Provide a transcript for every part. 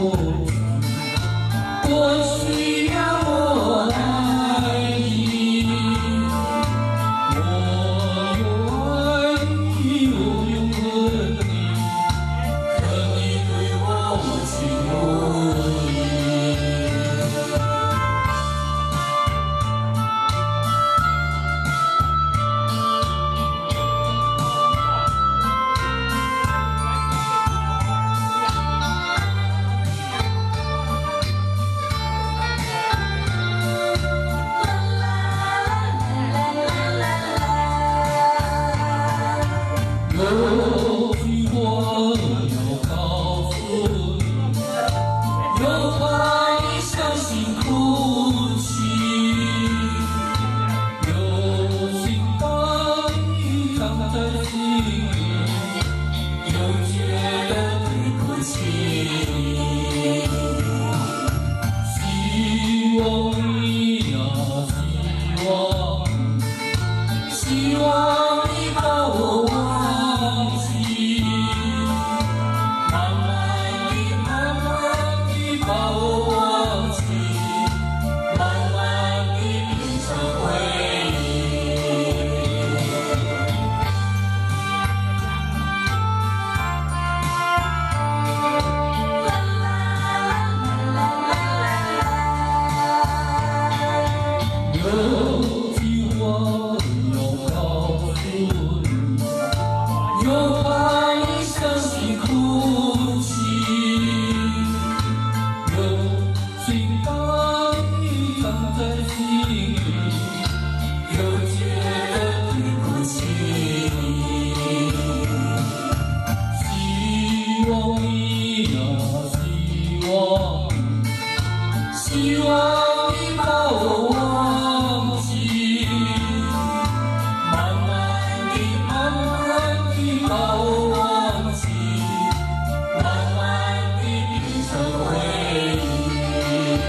我需要我爱你，我有爱你，我永恨你，恨你对我无情无义。有句话要告诉你，有话你相信哭泣，有情把你藏在心里，又觉得对不起你。希望你呀，希望你把我忘记，慢慢地把我忘记，慢慢地变成回忆。有句话要告诉你，有话你相信哭泣，有情把你藏在心里，又觉得对不起你。希望你呀，希望你把我忘记，慢慢地把我忘记，慢慢地变成回忆。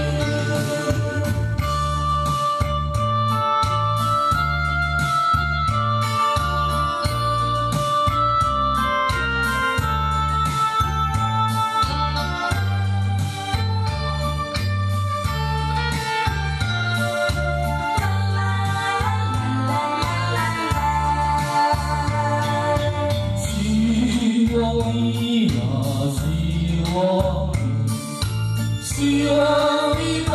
希望你呀，希望你